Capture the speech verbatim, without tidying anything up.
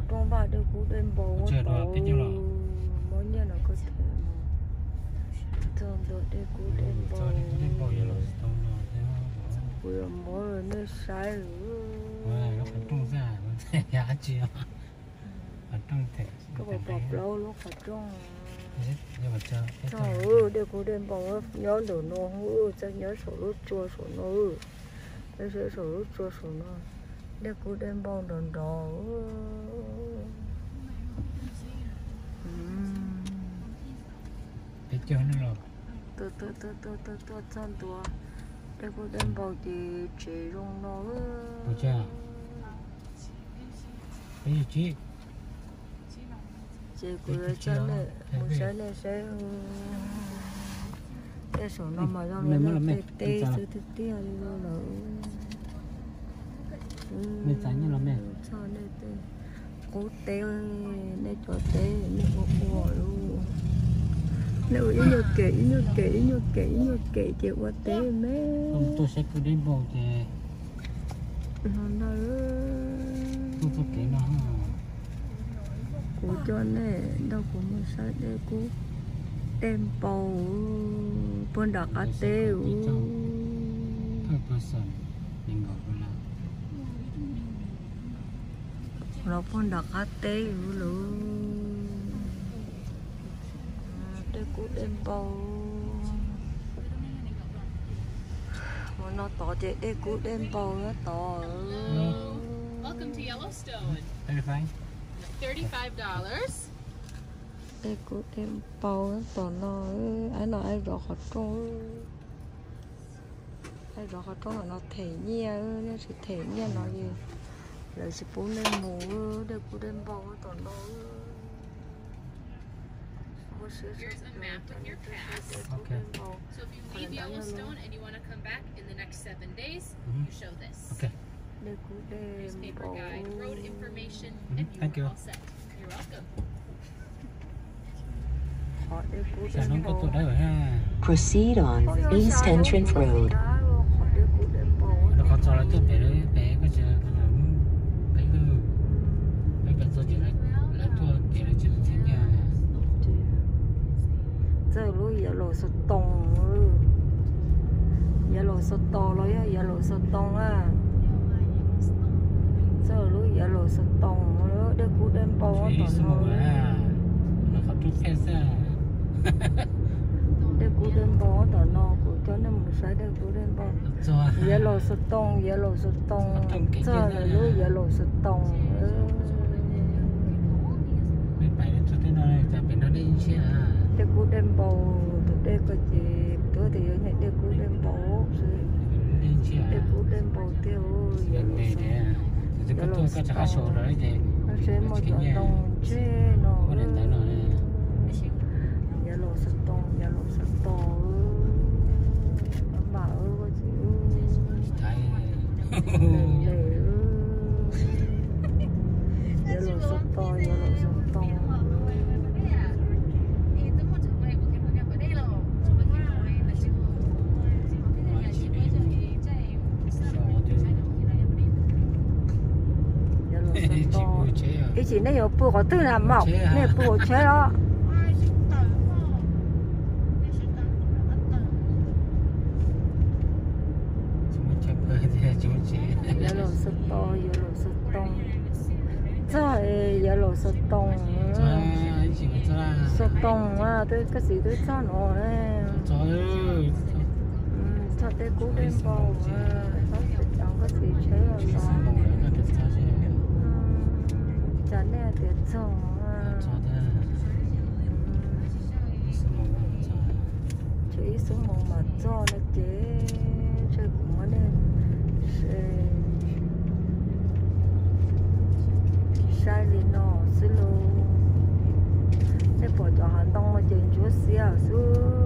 trong ba được cú đêm bầu Chơi rồi, cái gì rồi? mỗi nhà nó có thể mà thường được để cú đêm bầu Cho đi cái đêm bầu vậy rồi, tông rồi thế đó. vừa mỗi rồi nó sai rồi. Wow, nó phải trung ra, nó sẽ giá chưa? Ở trong thể. Có một bọc lâu lúc phải trong. Nhưng mà chơi. Trời ơi, để cú đêm bầu nhớ đồ nó hư, chắc nhớ sổ lúc chua sổ nó hư, để sổ sổ lúc chua sổ nó, để cú đêm bầu đòn đỏ. Để chơi nó rồi. Tôi tôi tôi tôi tôi tôi chọn tôi để cô đem vào thì chế rong nó Ủa chưa? Cái gì chứ? chế cô lấy chân này một cái này sẽ cái số nó mà cho nó tê tê tê tê tê nó mẹ tránh như là mẹ cho nên tê cố tê nên cho tê nên cô cô luôn nếu ý nhớ kỹ nhớ kỹ nhớ kỹ nhớ kỹ chịu qua té mẹ không tôi sẽ cứ đến bầu thì nó nói tôi tôi kỹ nó cô cho này đâu có một sao để cô đem bầu bên đặc ở tê third person mình gọi là nó bên đặc ở tê luôn để cô đem bầu mà nó to chị để cô đem bầu nó to. Welcome to Yellowstone. thirty-five thirty-five dollars. Để cô đem bầu nó to nó ai nói ai rõ khó trông ai rõ khó trông là nó thể nhẹ nó sẽ thể nhẹ nó gì rồi sẽ bố lên mù để cô đem bầu nó to nó. Here's a map with your pass. okay So if you leave Yellowstone and you want to come back in the next seven days, mm-hmm. you show this. okay Newspaper guide, road information, mm-hmm. and you Thank are you. all set. You're welcome. Proceed on East Entrance Road. nó còn cho là cái bé bé cái gì bé cái bé bé cho chị lại lại tôi chị lại chị thấy nhà giờ lúc giờ lộ sốt tông giờ lộ sốt to rồi á giờ lộ sốt tông á giờ lúc giờ lộ sốt tông nữa để cú đem bầu chị xem mà nó có chút phe xa để cú đem bầu tao nó cú cho nên một sai để cú đem bầu giờ lộ sốt tông giờ lộ sốt tông giờ là lúc giờ lộ sốt tông mấy bài này cho tới nơi tại vì nó đi chứ à để cú đem bầu tụi đây có gì tôi thì ở nhà để cú đem bầu đi chứ à để cú đem bầu tiêu giờ lộ đây nè thì có tôi có trả sổ rồi thì nó sẽ một chỗ tông chế nó có đến tới rồi giờ lộ sốt tông giờ lộ sốt tông nó bảo có gì thấy giờ lộ sốt to giờ lộ sốt tông cái gì nó有不好对了嘛那不好吃了giờ lộ sốt to giờ lộ sốt tông trời giờ lộ sốt tông sốt tông à tôi cái gì tôi cho nó nè cho tôi cú đem bầu à sao sẽ chẳng có gì chế rồi đó cho nên để cho chỉ số một mà cho nó chế chơi cũng có nên sai đi nó xí lô để bỏ cho hắn đông mà chuyện chúa xí à xưa